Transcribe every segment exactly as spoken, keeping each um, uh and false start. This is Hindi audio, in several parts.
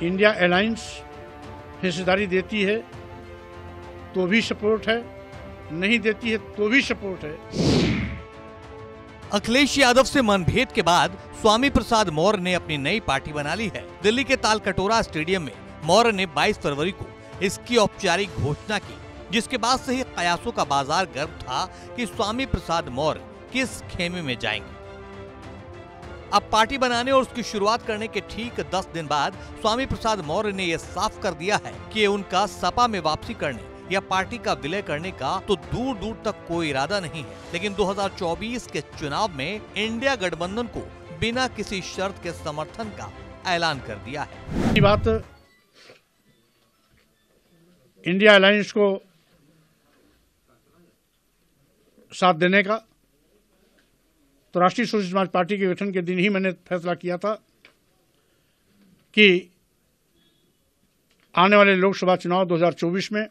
इंडिया अलायंस हिस्सेदारी देती है तो भी सपोर्ट है, नहीं देती है तो भी सपोर्ट है। अखिलेश यादव से मनभेद के बाद स्वामी प्रसाद मौर्य ने अपनी नई पार्टी बना ली है। दिल्ली के तालकटोरा स्टेडियम में मौर्य ने बाईस फरवरी को इसकी औपचारिक घोषणा की, जिसके बाद से ही कयासों का बाजार गर्म था कि स्वामी प्रसाद मौर्य किस खेमे में जाएंगे। अब पार्टी बनाने और उसकी शुरुआत करने के ठीक दस दिन बाद स्वामी प्रसाद मौर्य ने यह साफ कर दिया है कि उनका सपा में वापसी करने या पार्टी का विलय करने का तो दूर दूर तक कोई इरादा नहीं है, लेकिन दो हज़ार चौबीस के चुनाव में इंडिया गठबंधन को बिना किसी शर्त के समर्थन का ऐलान कर दिया है। ये बात इंडिया अलायंस को साथ देने का, तो राष्ट्रीय सोशलिस्ट समाज पार्टी के गठन के दिन ही मैंने फैसला किया था कि आने वाले लोकसभा चुनाव दो हज़ार चौबीस में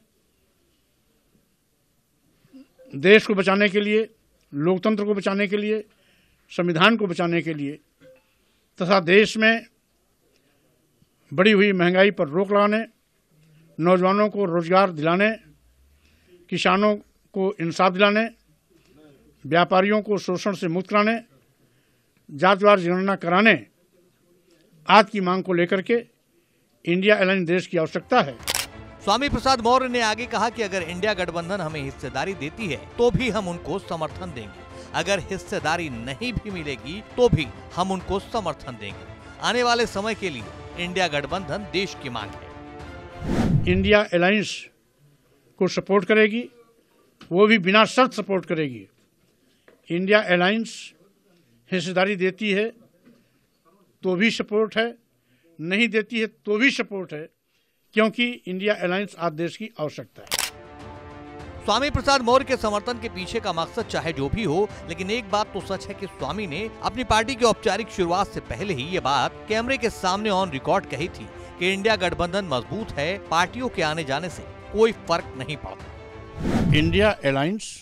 देश को बचाने के लिए, लोकतंत्र को बचाने के लिए, संविधान को बचाने के लिए तथा देश में बढ़ी हुई महंगाई पर रोक लगाने, नौजवानों को रोजगार दिलाने, किसानों को इंसाफ दिलाने, व्यापारियों को शोषण से मुक्त कराने, जातिवार जनगणना कराने आदि की मांग को लेकर के इंडिया अलायंस देश की आवश्यकता है। स्वामी प्रसाद मौर्य ने आगे कहा कि अगर इंडिया गठबंधन हमें हिस्सेदारी देती है तो भी हम उनको समर्थन देंगे, अगर हिस्सेदारी नहीं भी मिलेगी तो भी हम उनको समर्थन देंगे। आने वाले समय के लिए इंडिया गठबंधन देश की मांग है। इंडिया अलायंस को सपोर्ट करेगी, वो भी बिना शर्त सपोर्ट करेगी। इंडिया अलायंस हिस्सेदारी देती है तो भी सपोर्ट है, नहीं देती है तो भी सपोर्ट है, क्योंकि इंडिया अलायंस आज देश की आवश्यकता है। स्वामी प्रसाद मौर्य के समर्थन के पीछे का मकसद चाहे जो भी हो, लेकिन एक बात तो सच है कि स्वामी ने अपनी पार्टी की औपचारिक शुरुआत से पहले ही ये बात कैमरे के सामने ऑन रिकॉर्ड कही थी कि इंडिया गठबंधन मजबूत है, पार्टियों के आने जाने से कोई फर्क नहीं पड़ता। इंडिया अलायंस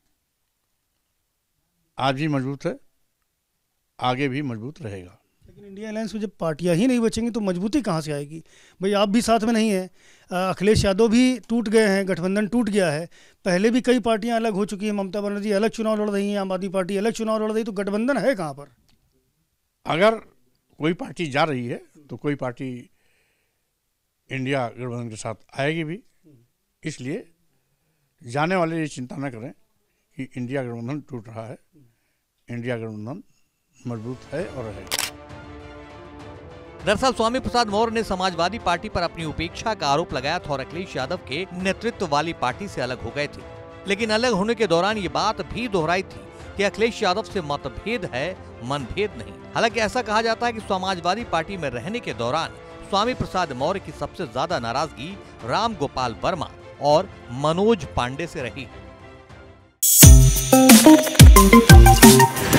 आज भी मजबूत है, आगे भी मजबूत रहेगा। लेकिन इंडिया अलायंस में जब पार्टियां ही नहीं बचेंगी तो मजबूती कहां से आएगी? भाई आप भी साथ में नहीं है, अखिलेश यादव भी टूट गए हैं, गठबंधन टूट गया है। पहले भी कई पार्टियां अलग हो चुकी हैं, ममता बनर्जी अलग चुनाव लड़ रही हैं, आम आदमी पार्टी अलग चुनाव लड़ रही है, तो गठबंधन है कहाँ पर? अगर कोई पार्टी जा रही है तो कोई पार्टी इंडिया गठबंधन के साथ आएगी भी, इसलिए जाने वाले ये चिंता न करें कि इंडिया गठबंधन टूट रहा है। इंडिया गठबंधन मजबूत है और रहेगा। दरअसल स्वामी प्रसाद मौर्य ने समाजवादी पार्टी पर अपनी उपेक्षा का आरोप लगाया था और अखिलेश यादव के नेतृत्व वाली पार्टी से अलग हो गए थे, लेकिन अलग होने के दौरान ये बात भी दोहराई थी कि अखिलेश यादव से मतभेद है, मनभेद नहीं। हालांकि ऐसा कहा जाता है कि समाजवादी पार्टी में रहने के दौरान स्वामी प्रसाद मौर्य की सबसे ज्यादा नाराजगी राम गोपाल वर्मा और मनोज पांडे से रही है।